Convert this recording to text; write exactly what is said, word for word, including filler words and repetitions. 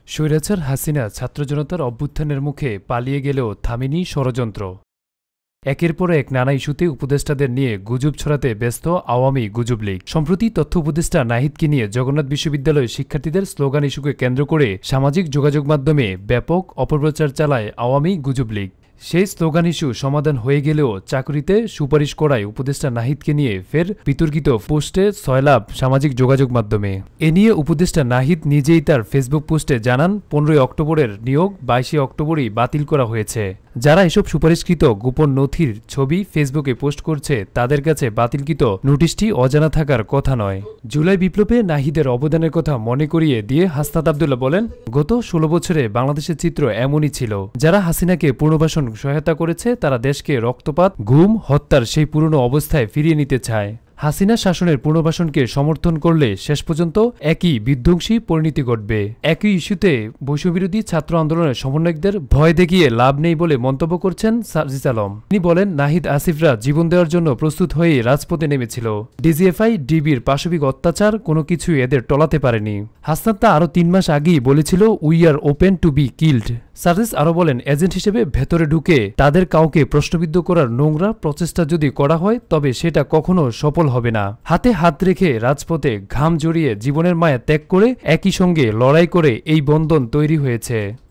স্বৈরাচার হাসিনা ছাত্র জনতার অভ্যুত্থানের মুখে পালিয়ে গেলেও থামেনি ষড়যন্ত্র। একের পর এক নানা ইস্যুতে উপদেষ্টাদের নিয়ে গুজব ছড়াতে ব্যস্ত আওয়ামী গুজব লীগ। সম্প্রতি তথ্য উপদেষ্টা নাহিদকে নিয়ে জগন্নাথ বিশ্ববিদ্যালয়ের শিক্ষার্থীদের স্লোগান ইস্যুকে কেন্দ্র করে সামাজিক যোগাযোগ মাধ্যমে ব্যাপক অপপ্রচার চালায় আওয়ামী গুজব লীগ। সেই স্লোগান ইস্যু সমাধান হয়ে গেলেও চাকরিতে সুপারিশ করায় উপদেষ্টা নাহিদকে নিয়ে ফের বিতর্কিত পোস্টে সয়লাভ সামাজিক যোগাযোগ মাধ্যমে। এ নিয়ে উপদেষ্টা নাহিদ নিজেই তার ফেসবুক পোস্টে জানান, পনেরোই অক্টোবরের নিয়োগ বাইশে অক্টোবরই বাতিল করা হয়েছে। যারা এসব সুপারিশকৃত গোপন নথির ছবি ফেসবুকে পোস্ট করছে তাদের কাছে বাতিলকৃত নোটিশটি অজানা থাকার কথা নয়। জুলাই বিপ্লবে নাহিদের অবদানের কথা মনে করিয়ে দিয়ে হাসনাত আব্দুল্লাহ বলেন, গত ষোলো বছরে বাংলাদেশের চিত্র এমনই ছিল। যারা হাসিনাকে পুনর্বাসন সহায়তা করেছে তারা দেশকে রক্তপাত, গুম, হত্যার সেই পুরনো অবস্থায় ফিরিয়ে নিতে চায়। হাসিনা শাসনের পুনর্বাসনকে সমর্থন করলে শেষ পর্যন্ত একই বিধ্বংসী পরিণতি ঘটবে। একই ইস্যুতে বৈষম্যবিরোধী ছাত্র আন্দোলনের সমন্বয়কদের ভয় দেখিয়ে লাভ নেই বলে মন্তব্য করছেন সার্জিস আলম। তিনি বলেন, নাহিদ আসিফরা জীবন দেওয়ার জন্য প্রস্তুত হয়ে রাজপথে নেমেছিল। ডিজিএফআই, ডিবির পাশবিক অত্যাচার কোনো কিছুই এদের টলাতে পারেনি। হাসনাত তা আরও তিন মাস আগেই বলেছিল, we are open to be killed. সার্জিস আরও বলেন, এজেন্ট হিসেবে ভেতরে ঢুকে তাদের কাউকে প্রশ্নবিদ্ধ করার নোংরা প্রচেষ্টা যদি করা হয় তবে সেটা কখনো সফল হবে না। হাতে হাত রেখে রাজপথে ঘাম জড়িয়ে জীবনের মায়া ত্যাগ করে একই সঙ্গে লড়াই করে এই বন্ধন তৈরি হয়েছে।